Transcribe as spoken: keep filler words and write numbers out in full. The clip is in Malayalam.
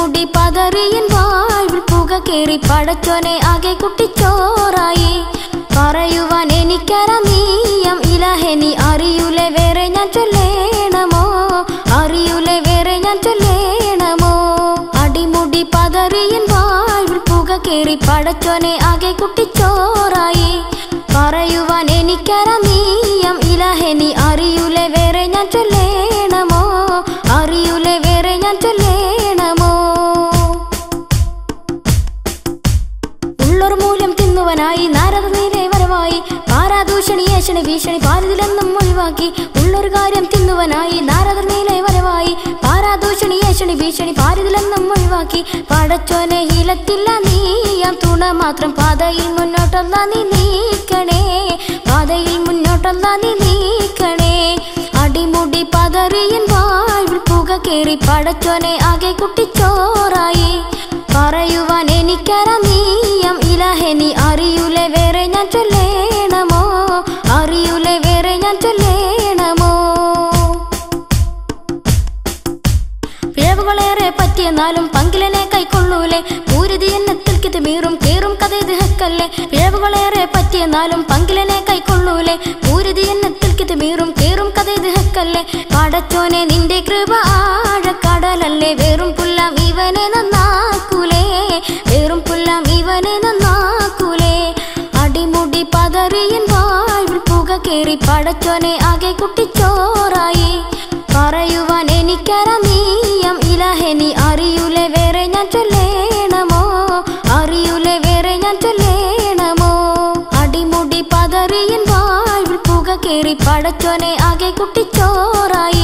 അടിമുടി പതറിയൻ വാഴ്വിൽ പുക കേറി പടച്ചോനെ ആകെ കുട്ടിച്ചോറായി പറയുവാൻ എനിക്കറിയാം ഇലാഹേ നീ അറിയൂലേ വേറെ ഞാൻ ചൊല്ലേണമോ അറിയൂലേ വേറെ ഞാൻ ചൊല്ലേണമോ അടിമുടി പതറിയൻ വാഴ്വിൽ പുക കേറി പടച്ചോനെ ആകെ കുട്ടിച്ചോറായി പറയുവാൻ എനിക്കറിയാം ഇലാഹേ നീ അറിയൂലേ വേറെ ഞാൻ ചൊല്ലേണമോ അറിയൂലേ വേറെ ഞാൻ ചൊല്ലേണമോ ഉള്ളൊരു മൂല്യം തിന്നുവനായി നാരദ നീലേ വരവായി പാരാദൂഷണി ഏഷണി ഭീഷണി പാരിതിലെന്നും ഒഴിവാക്കി ഉള്ളൊരു കാര്യം തിന്നുവനായി നാരദ നീലേ വരവായി പാരാദൂഷണി ഏഷണി ഭീഷണി പാരിതിലെന്നും ഒഴിവാക്കി പടച്ചോനെ ഹീലത്തില്ല നീയാം തുണ മാത്രം പാതയിൽ മുന്നോട്ടല്ല നീ നീക്കണേ പാതയിൽ മുന്നോട്ടല്ല നീ നീക്കണേ അടിമുടി പതറിയൻ വാഴ്വിൽ പുക കേറി പടച്ചോനെ ആകെ കുട്ടിച്ചോറായി പറയുവാൻ എനിക്കറിയാം ഇലാഹേ നീ അറിയൂലേ വേറെ ഞാൻ ചൊല്ലേണമോ അറിയൂലേ വേറെ ഞാൻ ചൊല്ലേണമോ പിഴവുകളേറെ പറ്റിയെന്നാലും പങ്കിലനെ കൈക്കൊള്ളൂലേ പൂരിതി എണ്ണത്തിൽ കിതുമീറും കേറും കഥയത് ഹക്കല്ലേ പിഴവുകളേറെ പറ്റിയെന്നാലും പങ്കിലനെ കൈക്കൊള്ളൂലേ പൂരിതി എണ്ണത്തിൽ കിതുമീറും കേറും കഥയത് ഹക്കല്ലേ പടച്ചോനെ നിന്റെ കൃപ ആഴക്കടലല്ലേ വേറും പുല്ലാം ഇവനെ നന്നാക്കൂലേ വേറും പുല്ലാം ഇവനെ നന്നാക്കൂലേ അടിമുടി പതറിയൻ വാഴ്വിൽ പുക കേറി പടച്ചോനെ ആകെ കുട്ടിച്ചോറായി പറയുവാൻ എനിക്കറിയാം ഇലാഹേ നീ അറിയൂലേ വേറെ ഞാൻ ചൊല്ലേണമോ അറിയൂലേ വേറെ ഞാൻ ചൊല്ലേണമോ അടിമുടി പതറിയൻ വാഴ്വിൽ പുക കേറി പടച്ചോനെ ആകെ കുട്ടിച്ചോറായി